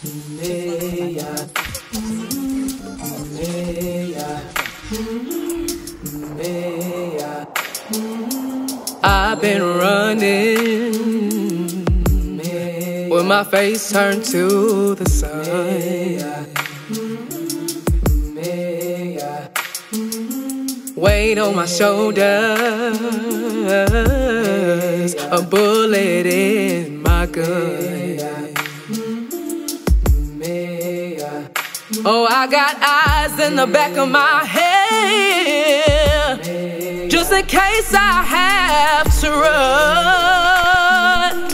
I've been running with my face turned to the sun. Weight on my shoulders, a bullet in my gun. Oh, I got eyes in the back of my head, just in case I have to run.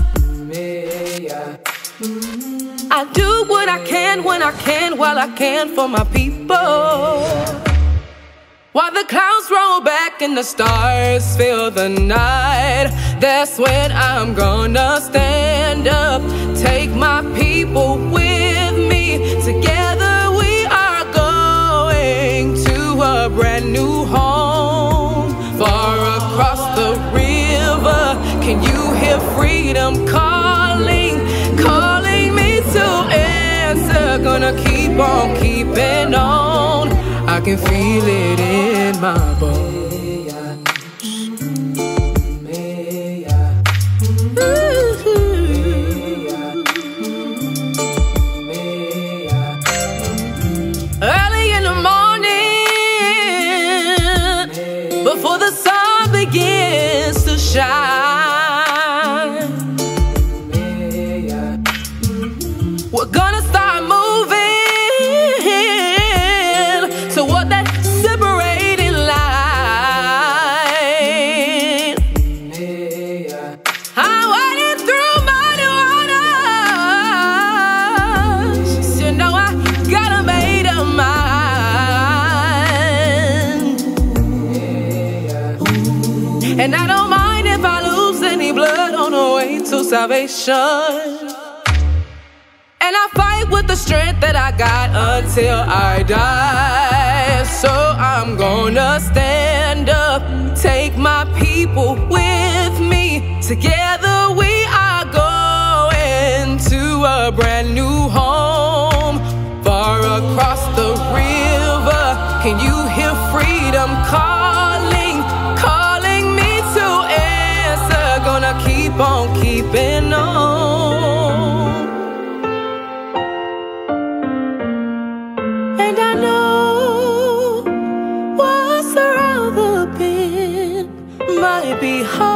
I do what I can when I can, while I can for my people. While the clouds roll back and the stars fill the night, that's when I'm gonna stand up, take my people with me. Together we are going to a brand new home, far across the river. Can you hear freedom calling, calling me to answer? Gonna keep on keeping on, I can feel it in my bones. Early in the morning, before the sun begins to shine, we're gonna start moving toward that separating line. I'm wading through muddy waters, you know I gotta make up mine. And I don't mind if I lose any blood on the way to salvation. And I fight with the strength that I got until I die. So I'm gonna stand up, take my people with me. Together we are going to a brand new home, far across the river. Can you hear freedom calling, calling me to answer? Gonna keep on keeping on. And I know what's around the bend might be hard.